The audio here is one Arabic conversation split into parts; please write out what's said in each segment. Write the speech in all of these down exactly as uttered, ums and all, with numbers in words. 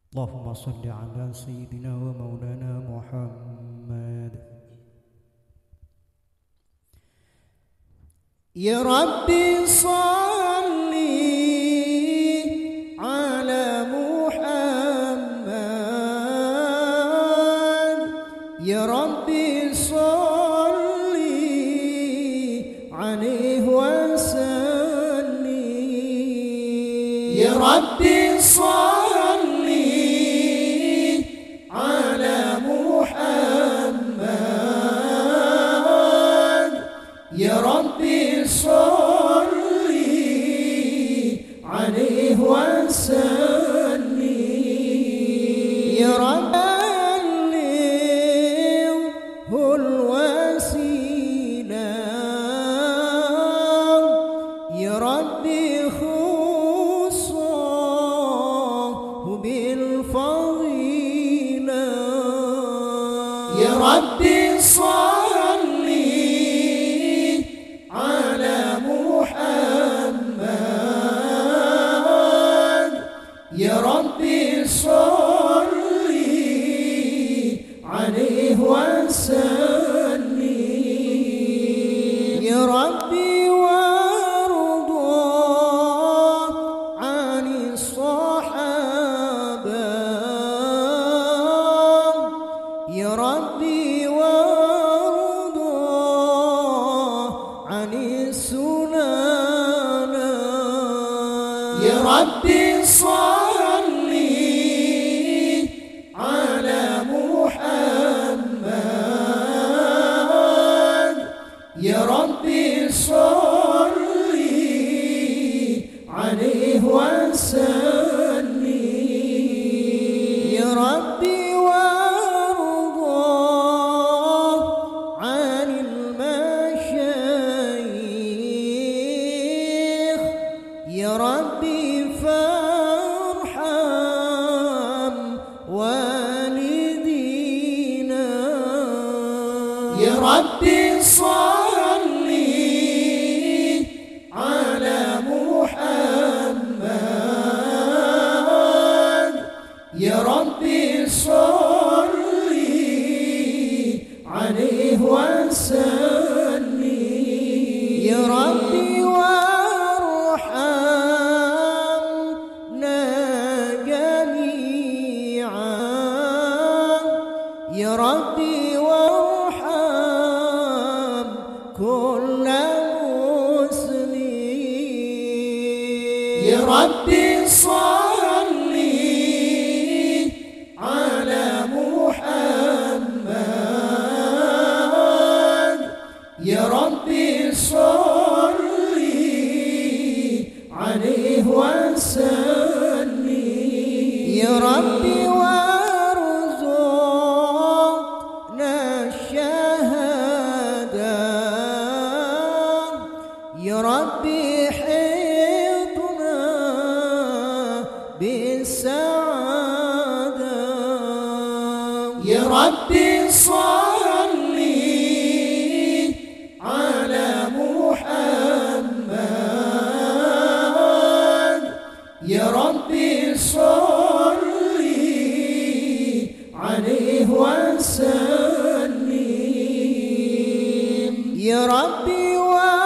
اللهم صل على سيدنا ومولانا محمد. يا ربي صل على محمد، يا ربي صل عليه وسلم، يا ربي صل على محمد، يا ربي صل عليه وسلم، يا رب بلغه الوسيلة، يا ربي خصه بالفضيلة، يا ربي صل على محمد، يا ربي صل عليه وسلم، يا ربي وارضى عن الصحابة، يا ربي وارضى عن السنن، يا ربي صل على محمد، يا ربي صل عليه وسلم، يا ربي وارضى عن المشايخ، يا ربي فارحم والدينا، يا ربي صل على محمد، يا ربي صل عليه وسلم، يا ربي وارحمنا جميعا، يا ربي وارحم كل مسلم، يا ربي صل على محمد، يا ربي صل عليه وسلم، يا ربي وارزقنا الشهادة، يا ربي حيطنا بالسعادة، يا ربي صل على محمد، يا ربي صل عليه وسلم، يا ربي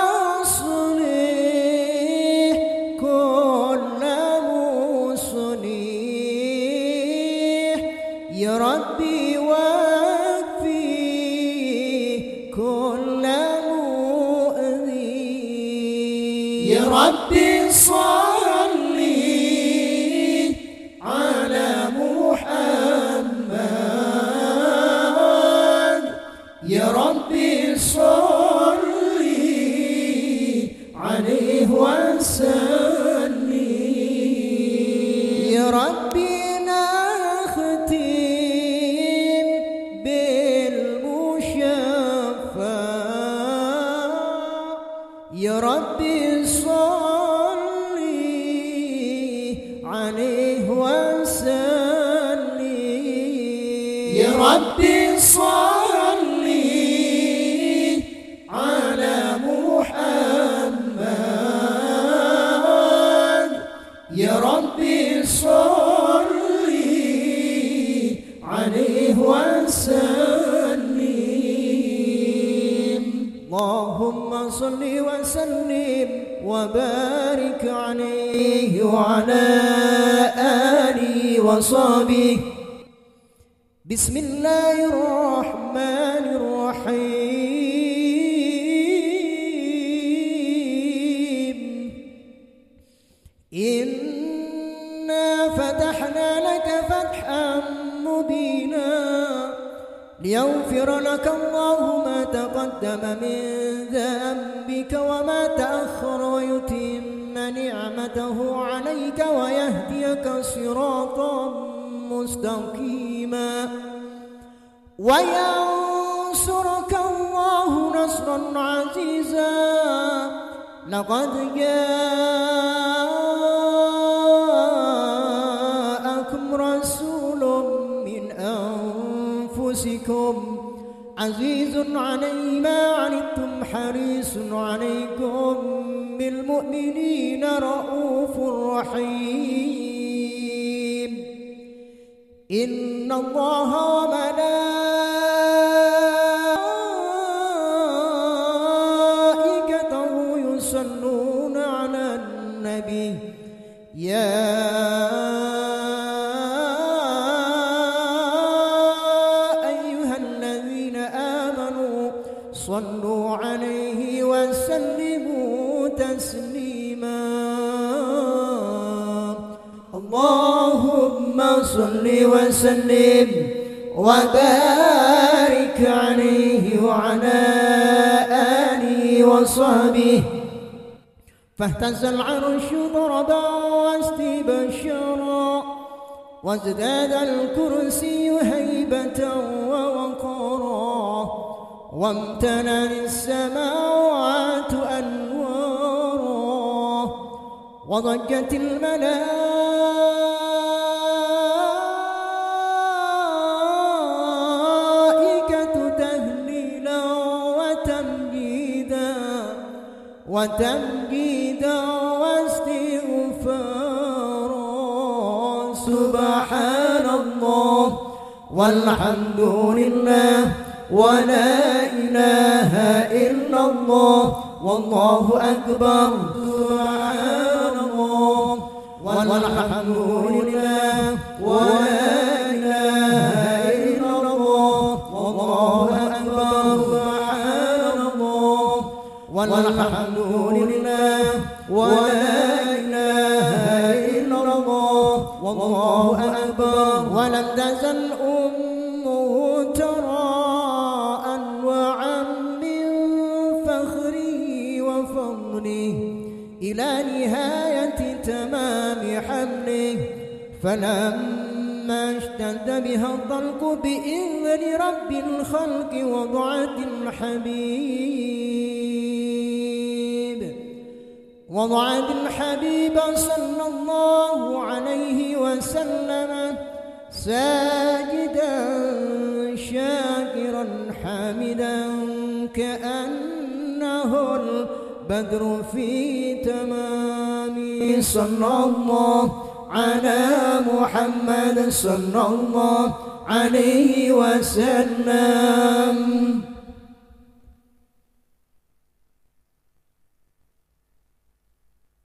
واصلح كل مصلح، يا ربي واكفي كل مؤذي، يا ربي صل على محمد، يا ربي صل عليه وسلم، يا ربي نختم بالمشفع، يا ربي صل عليه وسلم، يا ربي صل على محمد، يا ربي صل اللهم صل وسلم وبارك عليه وعلى آله وصحبه. بسم الله الرحمن الرحيم. إنا فتحنا لك فتحا مبينا ليغفر لك الله ما تقدم من ذنبك وما تأخر ويتم نعمته عليك ويهديك صراطا مستقيما وينصرك الله نصرا عزيزا. لقد جاءكم رسول من أنفسكم عزيز عليه ما عنتم حريص عليكم بالمؤمنين رؤوف رحيم. إن الله وملائكته يصلون على النبي يا صلوا عليه وسلموا تسليما. اللهم صل وسلم وبارك عليه وعلى آله وصحبه. فاهتز العرش ضربا واستبشارا وازداد الكرسي هيبة ووقارا وامتلأت السماوات أنوارا وضجت الملائكة تهليلا وتمجيدا وتمجيدا واستغفارا. سبحان الله والحمد لله ولا إله إلا الله والله أكبر. سبحان الله والحمد لله ولا إله إلا الله والله أكبر. سبحان الله والحمد لله ولا إله إلا الله والله أكبر. ولم تزل أمه ترى إلى نهاية تمام حمله. فلما اشتد بها الضلق بإذن رب الخلق وضعت الحبيب وضعت الحبيب صلى الله عليه وسلم ساجدا شاكرا حامدا كأنه بدر في تمام. صلى الله على محمد صلى الله عليه وسلم.